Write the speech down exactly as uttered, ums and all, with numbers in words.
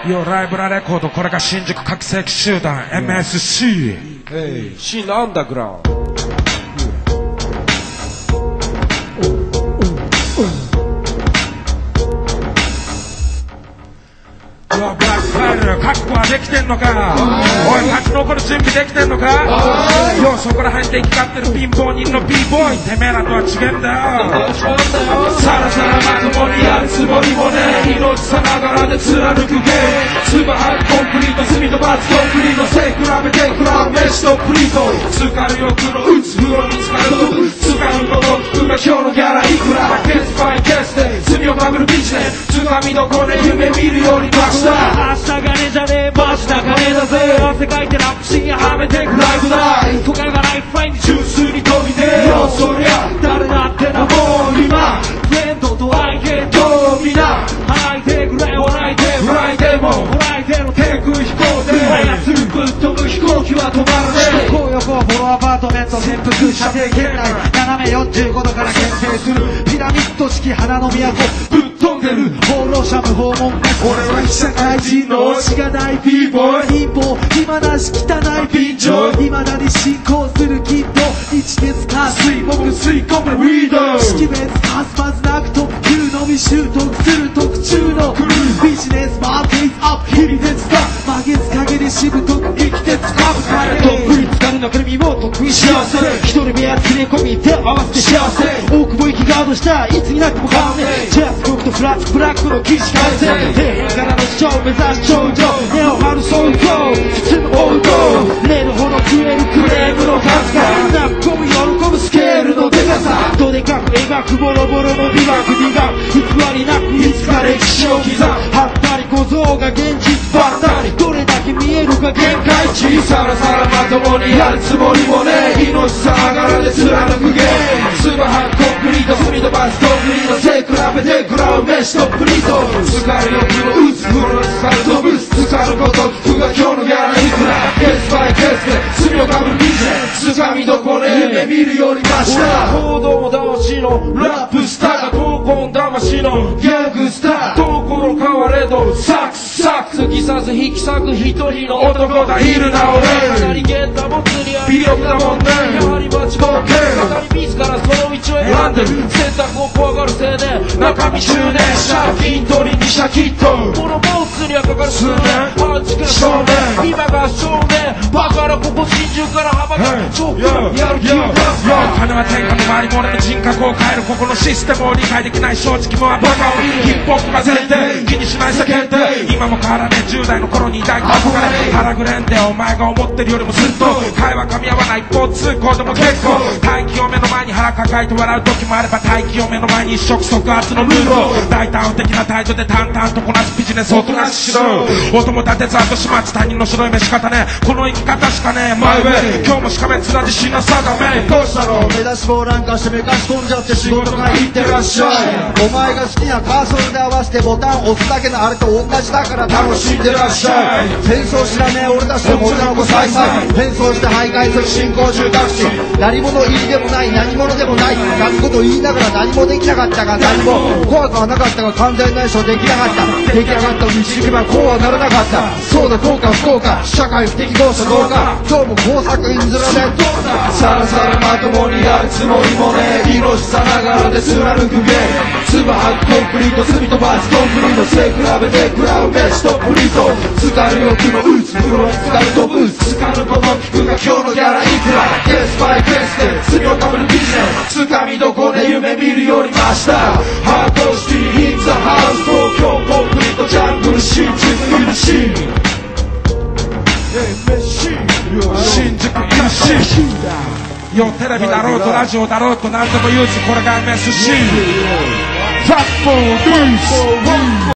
よライブラレコード、これが新宿覚醒器集団 エムエスシー新アンダーグラウンド。 ブラックファイル覚悟はできてんのか。おい立ち残る準備できてんのか。よそこら辺で行き交ってる貧乏人の b ボーイ、てめえらとは違えんだよ。さらさらまともにやるつもりもねえ、命さながらで貫く芸。スーパーハードコンクリート、隅とバツコンクリート、背比べて食らう飯とプリート。浸かる欲の打つ風呂に浸かると使うこと服が今日のギャラいくら。ケースファイケースで罪をかぶるビジネス、つかみどころで夢見るよりマシだ。 明日がねじゃねえマジな金だぜ。汗かいてラップシーンはめてくライブだ。都会がライフラインに中枢に飛び出よ。そりゃ誰だってなもう今フレンドと相手と皆吐いてくれ笑いてフライでもフライでの天空飛行で操るぶっ飛ぶ飛行機は止まるね。 高横フォローアパートメント潜伏射程圏内斜めよんじゅうごどから牽制するピラミッド式花の都ぶっ飛んでる放浪者無訪問です。俺は被社会人のしがない b ボーイ、貧乏暇なし汚い便乗、未だに進行するキッド一月か水木吸い込むウィード識別かすまずなく特急のみ習得する特注のビジネスマンペイスアップ日々鉄だ曲げつ陰でしぶとく生きてつかむかれとっぷりつかるのくるみも得意幸せ一人部屋連れ込み手合わせて幸せ大久保行きガードしたいつになっても変わんねえジャスコクとフラッツブラックの起死回生底辺からの主張目指す頂上根を張るそういこう包む追うこう寝るほど食えるクレームの数が泣き込む喜ぶスケールのデカさどでかく描くボロボロの美学美学偽りなくいつか歴史を刻むはったり小僧が現実ばったりどれだけ見えるか限界値さらさらまともにやるつもりもねえ、命さながらで貫く芸。スーパーハードコンクリート、隅とバツコンクリート、背比べて食らう飯とプリート。疲れ欲の打つ風呂に浸かる飛ぶ浸かること聞くが今日のギャラいくら。ケースバイケースで罪をかぶるビジネス、つかみどころ夢見るよりマシだ。行動も魂のラップスターが闘魂魂のギャングスター。闘魂変われどサックスサックス突き刺す引き裂く一人の男だいるな俺。かなりゲンだもん釣り合い微力だもんね。やはり間違って語り自らその道を選んでる。選択を怖がるせいで中身執念借金取りにシャキッとこのモンスにはかかる数年パンチから少年今が少年バカなここ新宿から幅が超やる気を出す金は天下の周りも俺の人格を変えるここのシステムを理解できない正直もはバカを見るヒップホップが前提気にしない世間体今も変わらねえじゅう代の頃に抱いた憧れ腹ぐれんでお前が思ってるよりもずっと会話噛み合わない一方通行でも結構大気を目の前に腹抱えて笑う時もあれば大気を目の前に一触即発のルールを大胆的な態度で淡々とこなすビジネスをおとなししろ音も立てず後始末他人の白い目仕方ねこの生き方しかねえマイウェイ今日もしかめつら自信の定めどうしたの目出し帽なんかしてめかし込んじゃって仕事から行ってらっしゃいお前が好きなカーソルで合わせてボタン押すだけのあれと同じだから楽しんでらっしゃい戦争知らねえ俺たちの女の子再々変装して徘徊する新興住宅地何者入りでもない何者でもないなんてこと言いながら何もできなかったが何も怖くはなかったが完全燃焼できなかった出来上がった道行けばこうはならなかったそうだこうか不幸か社会不適合者どうか今日も工作員面でどうださらさらまともにやるつもりもねえ命さながらで貫く芸つばはくコンクリート隅とバツコンクリート背比べて食らう飯とプリート疲れ欲の打つ風呂に浸かる飛ぶ浸かること聞くが今日のギャラいくらケースバイケースで罪をかぶるビジネスつかみどこで夢見るよりマシだハートシティインザハウス東京コンクリートジャングル新宿いるし新宿いるしよテレビだろうとラジオだろうと何でも言うしこれが エムエスシー ファットボール